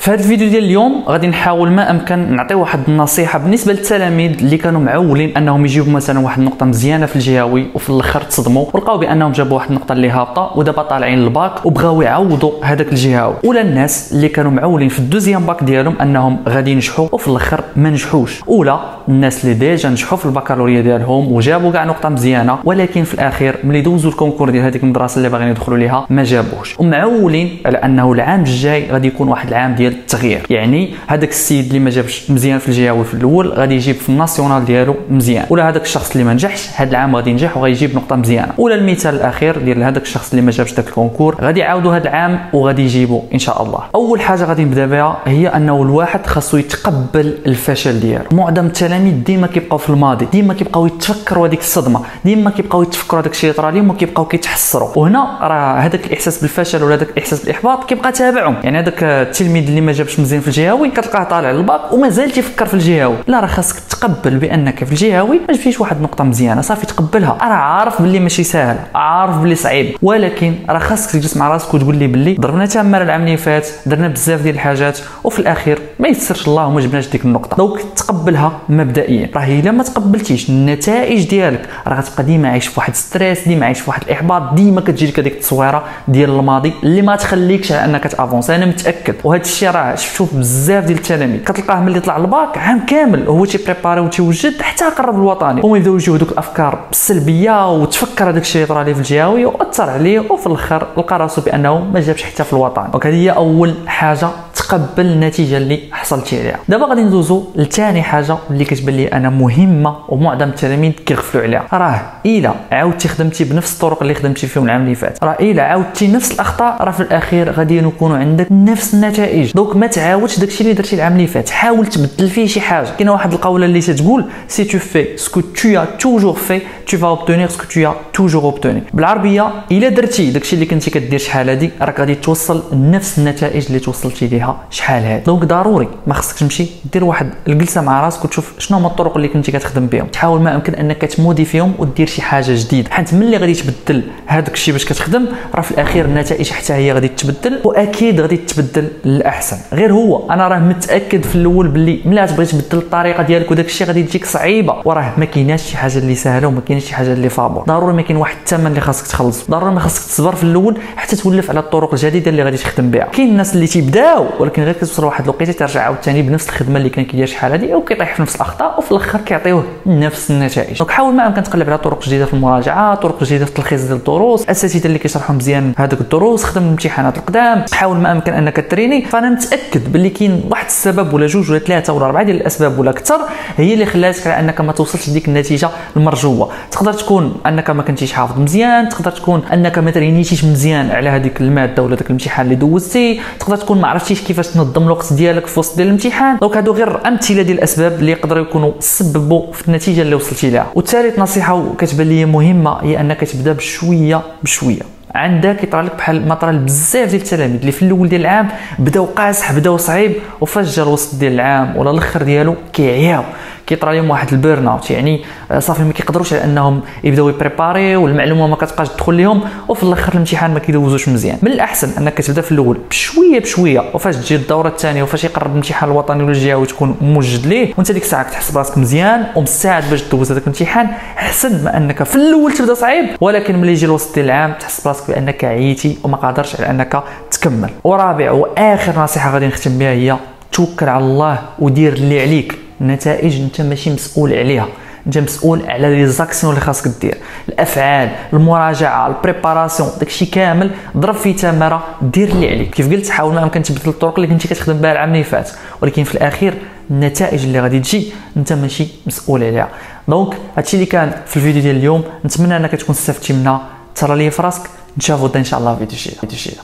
في هذا الفيديو ديال اليوم غادي نحاول ما امكن نعطي واحد النصيحه بالنسبه للتلاميذ اللي كانوا معولين انهم يجيبوا مثلا واحد النقطه مزيانه في الجهوي وفي الاخر تصدموا ولقاو بانهم جابوا واحد النقطه اللي هابطه ودابا طالعين للباك وبغاو يعوضوا هذاك الجهوي، ولا الناس اللي كانوا معولين في الدوزيام باك ديالهم انهم غادي ينجحوا وفي الاخر ما نجحوش، ولا الناس اللي ديجا نجحوا في البكالوريا ديالهم وجابوا كاع نقطه مزيانه ولكن في الاخير ملي دوزوا الكونكور ديال هذيك المدرسه اللي باغيين يدخلوا ليها ما جابوش، ومعولين على انه العام الجاي غادي يكون واحد العام ديال التغيير. يعني هذاك السيد اللي ما جابش مزيان في الجهوي في الاول غادي يجيب في الناسيونال ديالو مزيان، ولا هذاك الشخص اللي ما نجحش هذا العام غادي ينجح وغيجيب نقطه مزيانه، ولا المثال الاخير ديال هذاك الشخص اللي ما جابش داك الكونكور غادي يعاودوا هذا العام وغادي يجيبوا ان شاء الله. اول حاجه غادي نبدا بها هي انه الواحد خاصو يتقبل الفشل ديالو. معظم التلاميذ ديما كيبقاو في الماضي، ديما كيبقاو يتفكروا هذيك الصدمه، ديما كيبقاو يتفكروا هذاك الشيء طرا لهم وكيبقاو كيتحسروا، وهنا راه هذاك الاحساس بالفشل ولا هذاك الاحساس بالاحباط كيبقى تابعهم. يعني هذاك التلميذ اللي ما جابش مزيان في الجهوي كتلقاه طالع للباك ومازال تيفكر في الجهوي، لا راه خاصك تقبل بانك في الجهوي ما جبتيش واحد النقطه مزيانه، صافي تقبلها. راه عارف باللي ماشي ساهل، عارف باللي صعيب، ولكن راه خاصك تجلس مع راسك وتقول لي باللي ضربنا تماره العام اللي فات، درنا بزاف ديال الحاجات وفي الاخير ما يسرش الله وما جبناش ديك النقطه. دونك تقبلها مبدئيا. راه الا ما تقبلتيش النتائج ديالك راه غتبقى ديما عايش في واحد ستريس، ديما عايش في واحد الاحباط، ديما كتجيك هذيك التصويره ديال الماضي اللي ما تخليكش على انك تافونسي. انا متاكد وهذا الشيء راه شفتو في بزاف ديال التلاميذ، كتلقاه ملي طلع الباك عام كامل هو تيبريباري وتيوجد حتى قرب الوطني هما يبداو يجيو هذوك الافكار السلبيه وتفكر هذاك الشيء اللي طرا ليه في الجهوي واثر عليه وفي الاخر لقى راسو بانه ما جابش حتى في الوطن. دونك هذه هي اول حاجه، تقبل النتيجه اللي حصلتي عليها. دابا غادي ندوزو لثاني حاجه اللي كتبان لي انا مهمه ومعظم التلاميذ كيغفلوا عليها. راه الا عاودتي خدمتي بنفس الطرق اللي خدمتي فيهم العام اللي فات، راه الا عاودتي نفس الاخطاء راه في الاخير غادي يكونوا عندك نفس النتائج. دونك ما تعاودش داكشي اللي درتي العام اللي فات، حاول تبدل فيه شي حاجه. كاينه واحد القوله اللي تتقول سي تو في سكو تو توجور في تو فا اوبتونير سكو تو توجور اوبتوني. بالعربيه الا درتي داكشي اللي كنتي كدير شحال هادي راك غادي توصل لنفس النتائج اللي توصلتي ليها شحال هادي. دونك ضروري ما خصكش تمشي دير واحد الجلسه مع راسك وتشوف شنو هما الطرق اللي كنتي كتخدم بهم، تحاول ما امكن انك تموديفيهم ودير شي حاجه جديده، حيت ملي غادي تبدل هذاك الشيء باش كتخدم راه في الاخير النتائج حتى هي غادي تتبدل واكيد غادي تتبدل للاحسن. غير هو انا راه متاكد في الاول باللي ملي تبغي تبدل الطريقه ديالك وداك الشيء غادي تجيك صعيبه، وراه ما كايناش شي حاجه اللي سهله وما كاينش شي حاجه اللي فابور. ضروري ما كاين واحد الثمن اللي خاصك تخلص، ضروري ما خاصك تصبر في الاول حتى تولف على الطرق الجديده اللي غادي تخدم بها. كاين الناس اللي تيبداو ولكن غير كتوصل لواحد الوقيته ترجع عاوتاني بنفس الخدمه اللي كان كيدير شحال هادي وكيطيح في نفس الاخطاء وفي الاخر كيعطيوه نفس النتائج. دونك حاول ما امكن تقلب على طرق جديده في المراجعه، طرق جديده في التلخيص ديال الدروس، الاساتذه اللي كيشرحوا مزيان هذوك الدروس، خدم الامتحانات القدام، حاول ما امكن انك تريني. فانا متاكد باللي كاين واحد السبب ولا جوج ولا ثلاثه ولا اربعه ديال الاسباب ولا اكثر هي اللي خلاتك على انك ما توصلش لديك النتيجه المرجوه. تقدر تكون انك ما كنتيش حافظ مزيان، تقدر تكون انك ما ترينيتيش مزيان على هذيك الماده ولا داك الامتحان اللي دوزتي، تقدر تكون ما عرفتيش كيفاش تنظم الوقت ديالك في وسط ديال الامتحان. دونك هادو غير امثله ديال الاسباب اللي يقدروا يكونوا سببوا في النتيجه اللي وصلتي لها. وثالث نصيحه وكتبان لي مهمه هي انك تبدا بشويه بشويه. عندك يطرى لك بحال ما طرا لبزاف ديال التلاميذ اللي في الاول ديال العام بداو قاصح بداو صعيب وفاش جا الوسط ديال العام ولا الاخر ديالو كيعياو، كيطرى لهم واحد البيرن اوت، يعني صافي ما كيقدروش على انهم يبداو يبريباري والمعلومه ما كتبقاش تدخل لهم وفي الاخر الامتحان ما كيدوزوش مزيان. من الاحسن انك تبدا في الاول بشويه بشويه، وفاش تجي الدوره الثانيه وفاش يقرب الامتحان الوطني ولا الجهوي تكون موجد ليه وانت ديك الساعه كتحس براسك مزيان ومستعد باش دوز هذاك الامتحان، احسن ما انك في الاول تبدا صعيب ولكن ملي يجي الوسط ديال العام تحس براسك بانك عييتي وما قادرش على انك تكمل. ورابع واخر نصيحه غادي نختم بها هي توكل على الله ودير اللي عليك. النتائج انت ماشي مسؤول عليها، انت مسؤول على لي زاكسيون اللي خاصك دير، الافعال، المراجعه، البريباراسيون، داكشي كامل ضرب فيه تماره، دير اللي عليك. كيف قلت حاول ما امكن تبدل الطرق اللي كنتي كتخدم بها العام اللي فات، ولكن في الاخير النتائج اللي غادي تجي انت ماشي مسؤول عليها. دونك هادشي اللي كان في الفيديو ديال اليوم، نتمنى انك تكون استفدتي منها. ترى لي في راسك، نتشافوا ان شاء الله في فيديو جديد.